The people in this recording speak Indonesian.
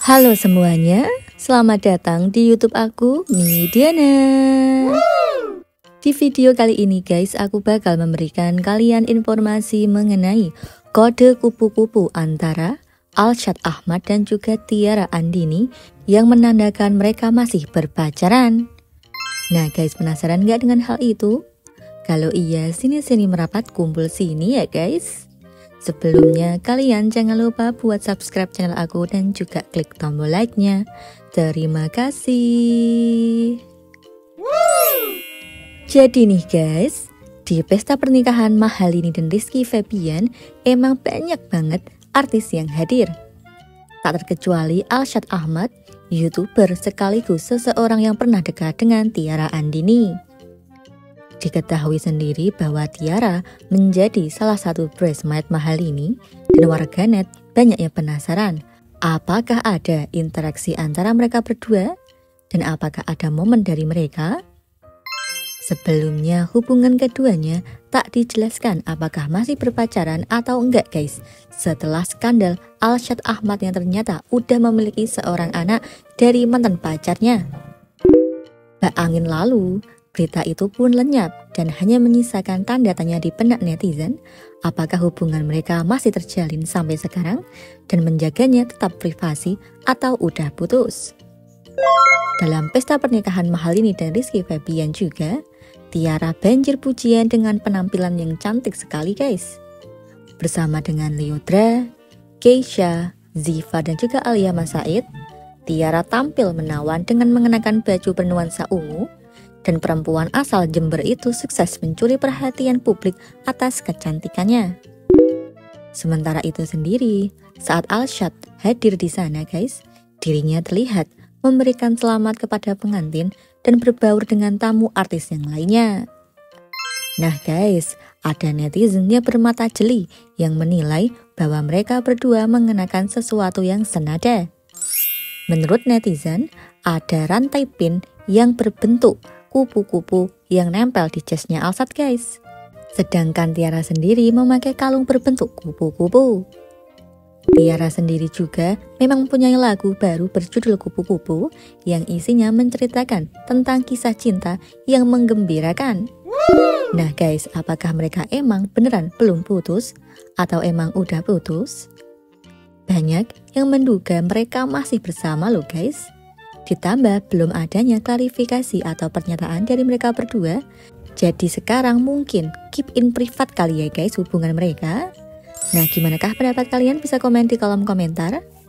Halo semuanya, selamat datang di YouTube aku, Midiana. Di video kali ini guys, aku bakal memberikan kalian informasi mengenai kode kupu-kupu antara Alshad Ahmad dan juga Tiara Andini yang menandakan mereka masih berpacaran. Nah guys, penasaran gak dengan hal itu? Kalau iya, sini-sini merapat, kumpul sini ya guys. Sebelumnya, kalian jangan lupa buat subscribe channel aku dan juga klik tombol like-nya. Terima kasih. Jadi nih guys, di pesta pernikahan Mahalini dan Rizky Febian emang banyak banget artis yang hadir. Tak terkecuali Alshad Ahmad, YouTuber sekaligus seseorang yang pernah dekat dengan Tiara Andini. Diketahui sendiri bahwa Tiara menjadi salah satu bridesmaid Mahalini dan warganet banyak yang penasaran apakah ada interaksi antara mereka berdua dan apakah ada momen dari mereka. Sebelumnya hubungan keduanya tak dijelaskan apakah masih berpacaran atau enggak guys, setelah skandal Alshad Ahmad yang ternyata udah memiliki seorang anak dari mantan pacarnya. Bak angin lalu, berita itu pun lenyap dan hanya menyisakan tanda tanya di benak netizen apakah hubungan mereka masih terjalin sampai sekarang dan menjaganya tetap privasi atau udah putus. Dalam pesta pernikahan Mahalini dan Rizky Febian juga, Tiara banjir pujian dengan penampilan yang cantik sekali guys. Bersama dengan Lyodra, Keisha, Ziva dan juga Alia Mas Said, Tiara tampil menawan dengan mengenakan baju bernuansa ungu. Dan perempuan asal Jember itu sukses mencuri perhatian publik atas kecantikannya. Sementara itu sendiri, saat Alshad hadir di sana guys, dirinya terlihat memberikan selamat kepada pengantin dan berbaur dengan tamu artis yang lainnya. Nah guys, ada netizen yang bermata jeli yang menilai bahwa mereka berdua mengenakan sesuatu yang senada. Menurut netizen, ada rantai pin yang berbentuk kupu-kupu yang nempel di jasnya Alshad guys. Sedangkan Tiara sendiri memakai kalung berbentuk kupu-kupu. Tiara sendiri juga memang mempunyai lagu baru berjudul Kupu-Kupu yang isinya menceritakan tentang kisah cinta yang menggembirakan. Nah guys, apakah mereka emang beneran belum putus atau emang udah putus? Banyak yang menduga mereka masih bersama loh guys. Ditambah belum adanya klarifikasi atau pernyataan dari mereka berdua. Jadi sekarang mungkin keep in private kali ya guys hubungan mereka. Nah gimanakah pendapat kalian, bisa komen di kolom komentar.